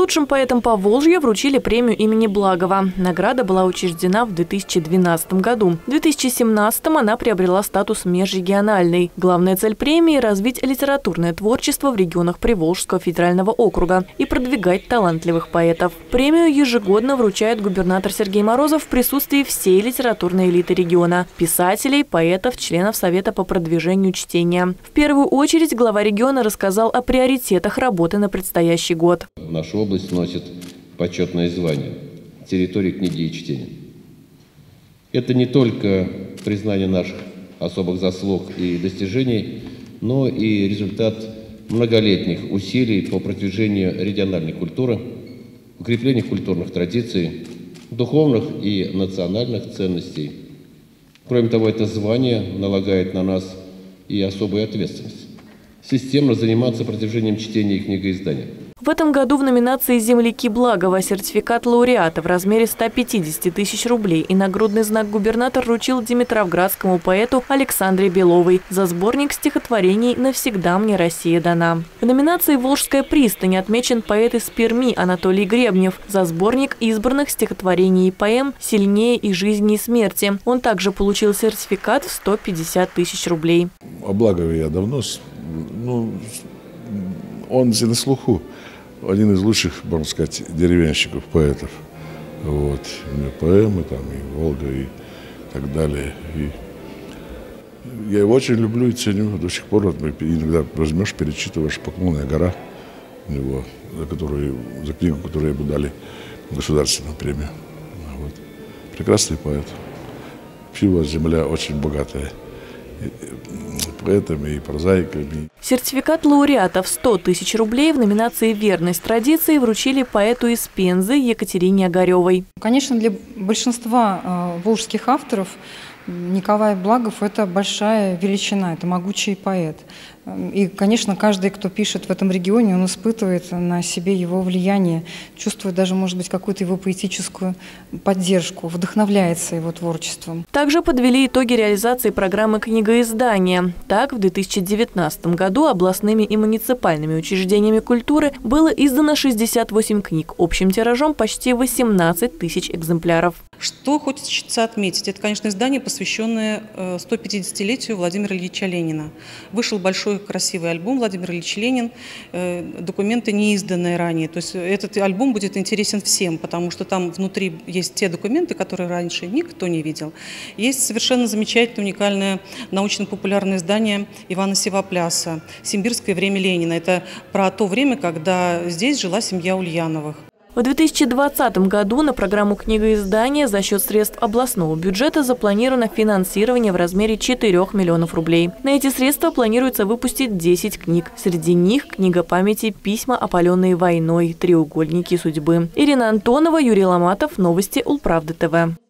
Лучшим поэтам Поволжья вручили премию имени Благова. Награда была учреждена в 2012 году. В 2017 она приобрела статус межрегиональной. Главная цель премии – развить литературное творчество в регионах Приволжского федерального округа и продвигать талантливых поэтов. Премию ежегодно вручает губернатор Сергей Морозов в присутствии всей литературной элиты региона – писателей, поэтов, членов Совета по продвижению чтения. В первую очередь глава региона рассказал о приоритетах работы на предстоящий год. Наша область носит почетное звание территории книги и чтения. Это не только признание наших особых заслуг и достижений, но и результат многолетних усилий по продвижению региональной культуры, укреплению культурных традиций, духовных и национальных ценностей. Кроме того, это звание налагает на нас и особую ответственность – системно заниматься продвижением чтения и книгоиздания. В этом году в номинации «Земляки Благова» сертификат лауреата в размере 150 тысяч рублей и нагрудный знак губернатор вручил димитровградскому поэту Александре Беловой за сборник стихотворений «Навсегда мне Россия дана». В номинации «Волжская пристань» отмечен поэт из Перми Анатолий Гребнев за сборник избранных стихотворений и поэм «Сильнее и жизни, и смерти». Он также получил сертификат в 150 тысяч рублей. О Благове я давно, он на слуху. Один из лучших, можно сказать, деревенщиков, поэтов. Вот. У него поэмы, там, и «Волга», и так далее. И я его очень люблю и ценю. До сих пор вот, иногда возьмешь, перечитываешь «Поклонная гора», его, за книгу, которую ему дали государственную премию. Вот. Прекрасный поэт. Вообще его земля очень богатая. Поэтами и прозаиками. Сертификат лауреата в 100 тысяч рублей в номинации «Верность традиции» вручили поэту из Пензы Екатерине Огаревой. Конечно, для большинства волжских авторов Николай Благов – это большая величина, это могучий поэт. И, конечно, каждый, кто пишет в этом регионе, он испытывает на себе его влияние, чувствует даже, может быть, какую-то его поэтическую поддержку, вдохновляется его творчеством. Также подвели итоги реализации программы книгоиздания. Так, в 2019 году областными и муниципальными учреждениями культуры было издано 68 книг, общим тиражом почти 18 тысяч экземпляров. Что хочется отметить, это, конечно, издание, посвященное 150-летию Владимира Ильича Ленина. Вышел большой красивый альбом «Владимир Ильич Ленин», документы не изданные ранее. То есть этот альбом будет интересен всем, потому что там внутри есть те документы, которые раньше никто не видел. Есть совершенно замечательное, уникальное научно-популярное издание Ивана Сивопляса «Симбирское время Ленина». Это про то время, когда здесь жила семья Ульяновых. В 2020 году на программу книгоиздания за счет средств областного бюджета запланировано финансирование в размере 4 миллионов рублей. На эти средства планируется выпустить 10 книг. Среди них книга памяти «Письма, опаленные войной. Треугольники судьбы». Ирина Антонова, Юрий Ломатов. Новости Улправды ТВ.